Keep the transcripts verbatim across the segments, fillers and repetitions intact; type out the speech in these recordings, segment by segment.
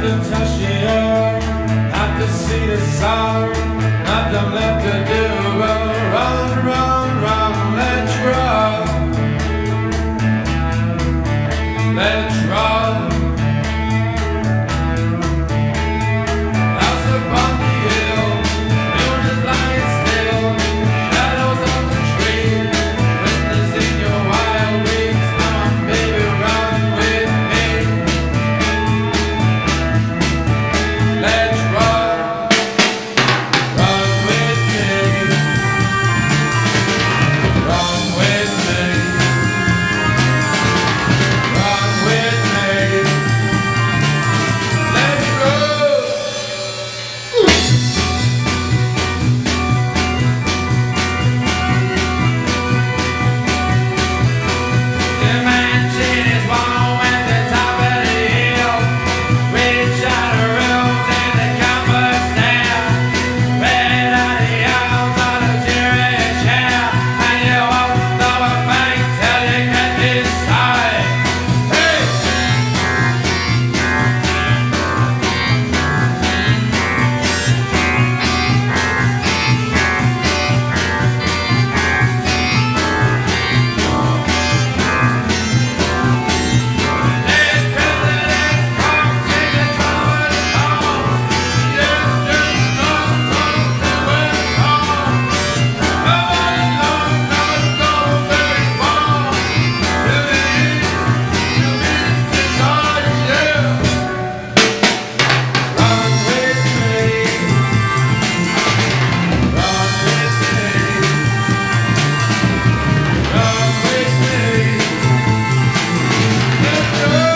to touch the earth, not to see the sun, nothing left to do but run, run, run, let's run. Let's run. House upon the hill, moon is lying still, shadows on the tree, witnessing your wild wings. Come on, baby, run with me. Let's run. Run with me. Run with me. Run with me. Let's go. The mansion is warm at the top of the hill. Reach out the rooms and the comfort's there. Red are the arms on a luxurious chair, and you won't know a thing till you get inside. Hey! This president's come, sing the trumpet song. Yes, just love song to it all. Nobody knows not go very far. To the east, to the side, yeah. Run with me. Run with me. Run with me. Let's go.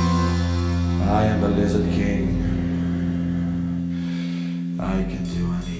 I am the Lizard King. I can do anything.